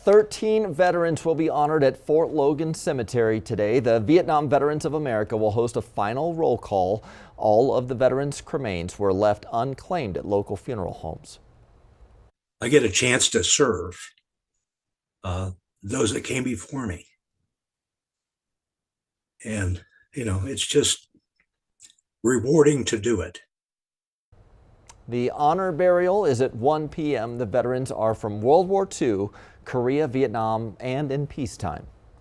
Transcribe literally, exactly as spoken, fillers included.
thirteen veterans will be honored at Fort Logan Cemetery today. The Vietnam Veterans of America will host a final roll call. All of the veterans' cremains were left unclaimed at local funeral homes. I get a chance to serve uh, those that came before me. And, you know, it's just rewarding to do it. The honor burial is at one p m The veterans are from World War Two, Korea, Vietnam, and in peacetime.